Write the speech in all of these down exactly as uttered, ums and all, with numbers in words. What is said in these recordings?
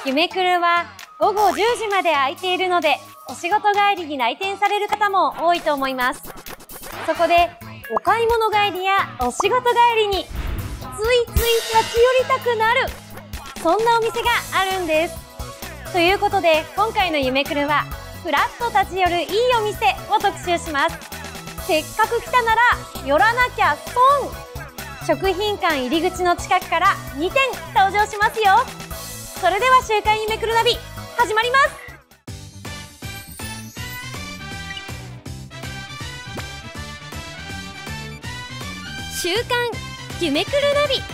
ゆめくるはごごじゅうじまで空いているので、お仕事帰りに来店される方も多いと思います。そこで、お買い物帰りやお仕事帰りに、ついつい立ち寄りたくなる、そんなお店があるんです。ということで、今回のゆめくるは、ふらっと立ち寄るいいお店を特集します。せっかく来たなら、寄らなきゃ損！食品館入り口の近くからにてん登場しますよ。それでは週刊ゆめくるナビ、始まります。週刊ゆめくるナビ。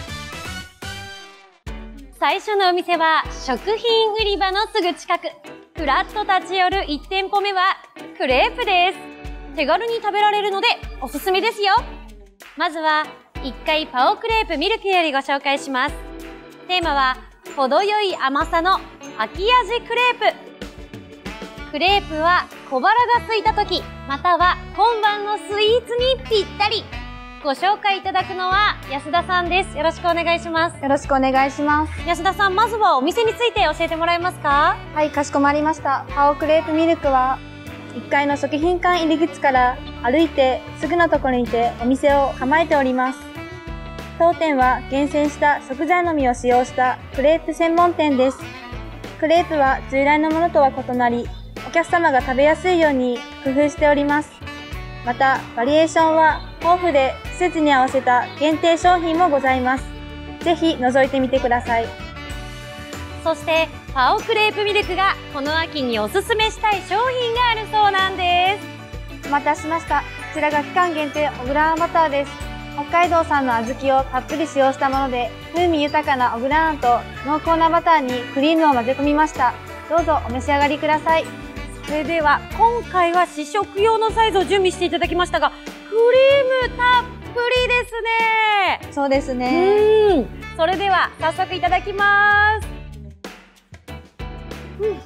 最初のお店は食品売り場のすぐ近く。ふらっと立ち寄るいち店舗目はクレープです。手軽に食べられるのでおすすめですよ。まずはいっかいパオクレープミルクよりご紹介します。テーマは程よい甘さの秋味クレープ。クレープは小腹が空いた時、または今晩のスイーツにぴったり。ご紹介いただくのは安田さんです。よろしくお願いします。 よろしくお願いします。 安田さん、まずはお店について教えてもらえますか？ はい、かしこまりました。パオクレープミルクはいっかいの食品館入り口から歩いてすぐのところにてお店を構えております。当店は厳選した食材のみを使用したクレープ専門店です。クレープは従来のものとは異なり、お客様が食べやすいように工夫しております。また、バリエーションは豊富で季節に合わせた限定商品もございます。ぜひ覗いてみてください。 そして、パオクレープミルクがこの秋におすすめしたい商品があるそうなんです。 お待たせしました。こちらが期間限定小倉あんバターです。北海道産の小豆をたっぷり使用したもので、風味豊かな小倉あんと濃厚なバターにクリームを混ぜ込みました。どうぞお召し上がりください。 それでは、今回は試食用のサイズを準備していただきましたが、クリームたっぷりですね。 そうですね。 うん。それでは、早速いただきます。うん。うん。う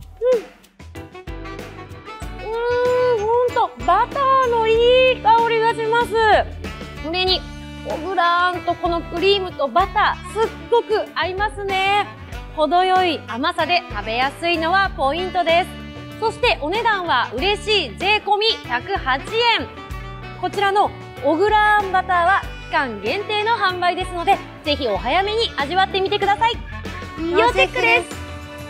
ーん、ほんと、バターのいい香りがします。それに、小倉あんとこのクリームとバター、すっごく合いますね。程よい甘さで食べやすいのはポイントです。そしてお値段は嬉しい税込みひゃくはちえん。こちらの小倉あんバターは期間限定の販売ですので、ぜひお早めに味わってみてください。要チェックです。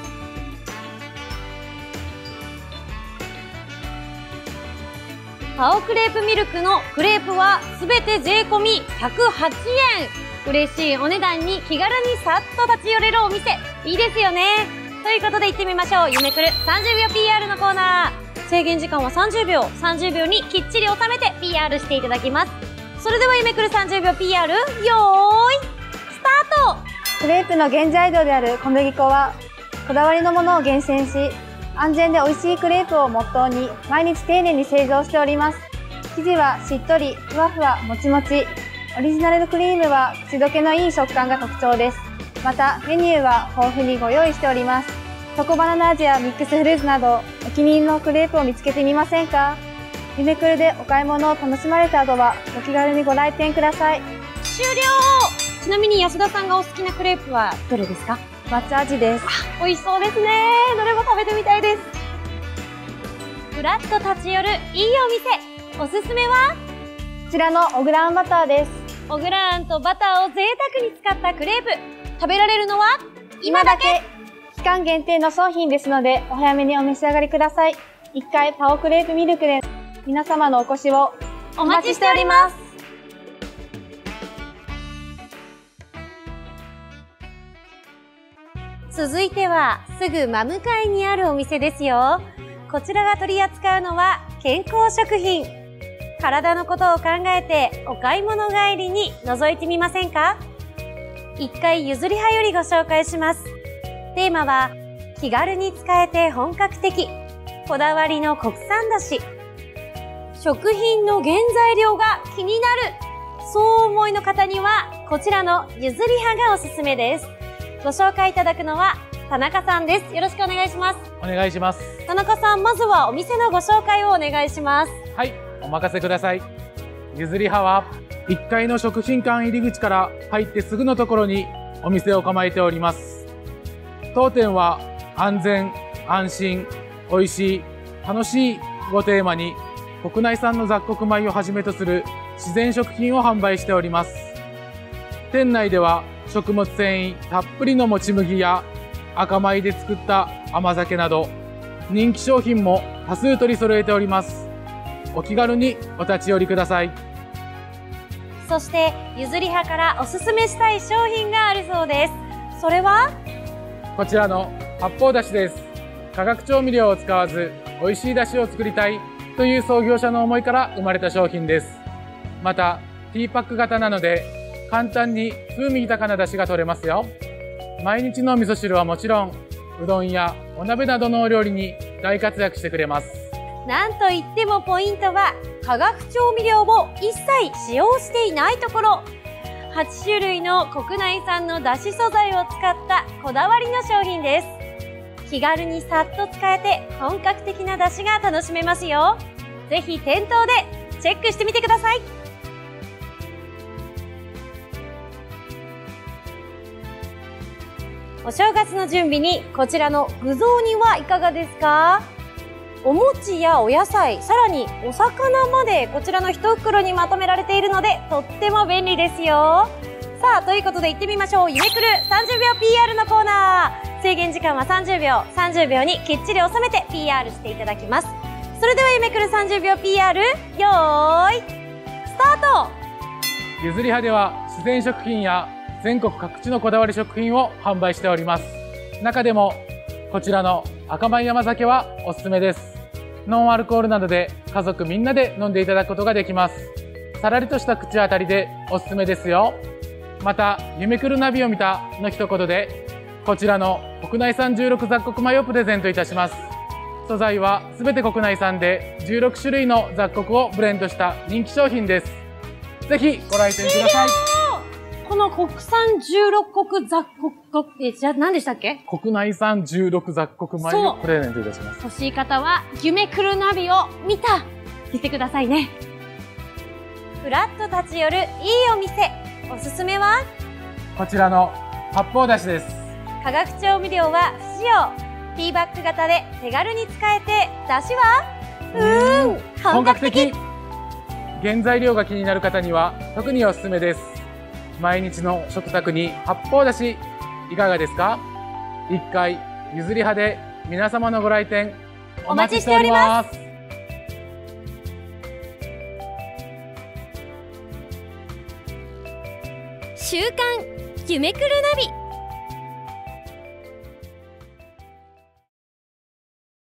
パオクレープミルクのクレープはすべて税込みひゃくはちえん。嬉しいお値段に気軽にさっと立ち寄れるお店、いいですよね。ということで行ってみましょう。ゆめくるさんじゅうびょう ピーアール のコーナー。制限時間はさんじゅうびょう。さんじゅうびょうにきっちり収めて ピーアール していただきます。それではゆめくるさんじゅうびょう ピーアール、よーい、スタート。 クレープの原材料である小麦粉は、こだわりのものを厳選し、安全で美味しいクレープをモットーに、毎日丁寧に製造しております。生地はしっとり、ふわふわ、もちもち。オリジナルクリームは口どけのいい食感が特徴です。また、メニューは豊富にご用意しております。チョコバナナ味やミックスフルーツなど、お気に入りのクレープを見つけてみませんか？ゆめくるでお買い物を楽しまれた後は、お気軽にご来店ください。 終了。ちなみに安田さんがお好きなクレープはどれですか？ 抹茶味です。 美味しそうですね。どれも食べてみたいです。ふらっと立ち寄るいいお店。おすすめはこちらの小倉あんバターです。 小倉あんとバターを贅沢に使ったクレープ。食べられるのは今だけ。 期間限定の商品ですので、お早めにお召し上がりください。いっかいパオクレープミルクで皆様のお越しをお待ちしております。続いては、すぐ真向かいにあるお店ですよ。こちらが取り扱うのは健康食品。体のことを考えてお買い物帰りに覗いてみませんか？いっかい譲り派よりご紹介します。テーマは、気軽に使えて本格的。こだわりの国産だし。食品の原材料が気になる。そう思いの方には、こちらの譲り派がおすすめです。ご紹介いただくのは、田中さんです。よろしくお願いします。 お願いします。 田中さん、まずはお店のご紹介をお願いします。 はい、お任せください。譲り派はいっかいの食品館入り口から入ってすぐのところにお店を構えております。 当店は安全、安心、美味しい、楽しいごテーマに国内産の雑穀米をはじめとする自然食品を販売しております。店内では食物繊維たっぷりのもち麦や赤米で作った甘酒など人気商品も多数取り揃えております。お気軽にお立ち寄りください。 そしてゆずりはからおすすめしたい商品があるそうです。それはこちらの発泡だしです。化学調味料を使わず美味しいだしを作りたいという創業者の思いから生まれた商品です。またティーパック型なので簡単に風味豊かなだしが取れますよ。毎日の味噌汁はもちろんうどんやお鍋などのお料理に大活躍してくれます。 なんといってもポイントは化学調味料を一切使用していないところ。はち種類の国内産のだし素材を使ったこだわりの商品です。気軽にさっと使えて本格的なだしが楽しめますよ。ぜひ店頭でチェックしてみてください。お正月の準備にこちらの具雑煮はいかがですか？お餅やお野菜、さらにお魚までこちらの一袋にまとめられているのでとっても便利ですよ。さあ、ということで行ってみましょう。ゆめくるさんじゅうびょう ピーアール のコーナー。制限時間はさんじゅうびょう。さんじゅうびょうにきっちり収めて ピーアール していただきます。それではゆめくるさんじゅうびょう ピーアール、よーい、スタート。 ゆずりはでは自然食品や全国各地のこだわり食品を販売しております。中でもこちらの赤米甘酒はおすすめです。ノンアルコールなどで家族みんなで飲んでいただくことができます。さらりとした口当たりでおすすめですよ。また、夢来るナビを見たの一言で、こちらの国内産じゅうろく雑穀米をプレゼントいたします。素材はすべて国内産でじゅうろくしゅるいの雑穀をブレンドした人気商品です。ぜひご来店ください。 この国産じゅうろく国雑穀、え、じゃあ何でしたっけ？ 国内産じゅうろく雑穀米をプレゼントいたします。 欲しい方は、夢来るナビを見た言ってくださいね。ふらっと立ち寄るいいお店。おすすめはこちらの発泡だしです。 化学調味料は不使用。ティーバッグ型で手軽に使えて、だしはうーん、本格的。 原材料が気になる方には特におすすめです。毎日の食卓に発泡だしいかがですか？一回ゆずりはで皆様のご来店お待ちしております。 週刊夢来るナビ。